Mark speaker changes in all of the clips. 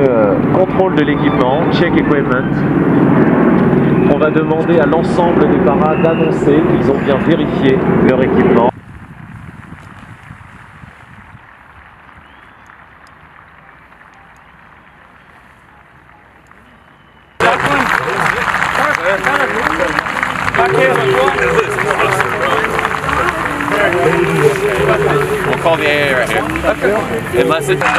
Speaker 1: contrôle de l'équipement, check equipment. On va demander à l'ensemble des paras d'annoncer qu'ils ont bien vérifié leur équipement.
Speaker 2: We'll call the AA right here. Okay. Unless it...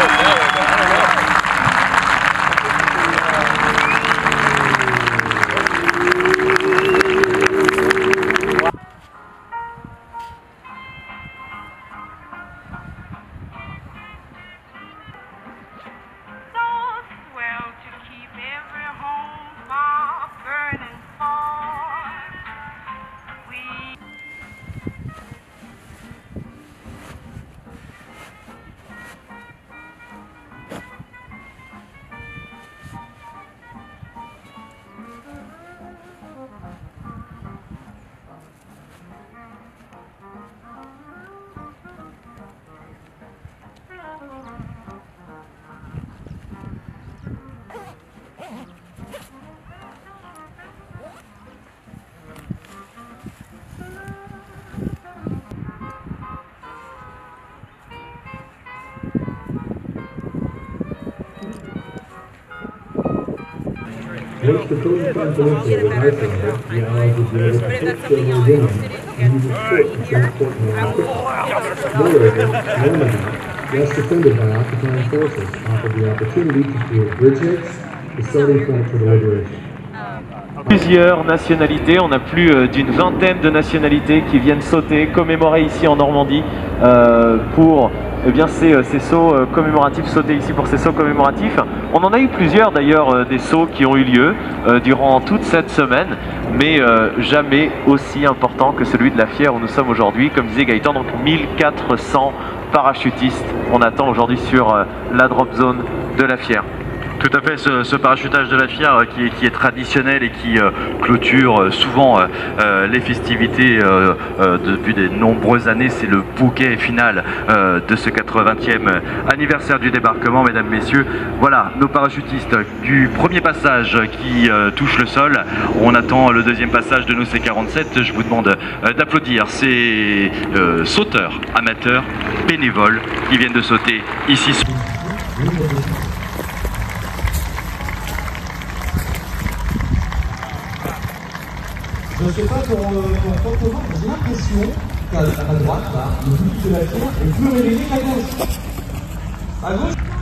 Speaker 3: Once the code confidential with iPhone, the Allies would be able to take the women and use a foot to transport them quickly. Moreover, Normandy, less defended by occupying forces, offered the opportunity to create bridgeheads, the starting point for the liberation.
Speaker 1: Plusieurs nationalités, on a plus d'une vingtaine de nationalités qui viennent sauter, commémorer ici en Normandie pour ces sauts commémoratifs, sauter ici pour ces sauts commémoratifs. On en a eu plusieurs d'ailleurs des sauts qui ont eu lieu durant toute cette semaine, mais jamais aussi important que celui de la Fière où nous sommes aujourd'hui. Comme disait Gaëtan, donc 1400 parachutistes on attend aujourd'hui sur la drop zone de la Fière.
Speaker 4: Tout à fait, ce parachutage de la Fière qui est traditionnel et qui clôture souvent les festivités depuis de nombreuses années. C'est le bouquet final de ce 80e anniversaire du débarquement, mesdames, messieurs. Voilà, nos parachutistes du premier passage qui touche le sol. On attend le deuxième passage de nos C-47. Je vous demande d'applaudir ces sauteurs amateurs, bénévoles qui viennent de sauter ici.
Speaker 5: Je ne sais pas pour comment, j'ai l'impression qu'à droite, là, le public de la Fière est plus réveillé qu'à gauche. À gauche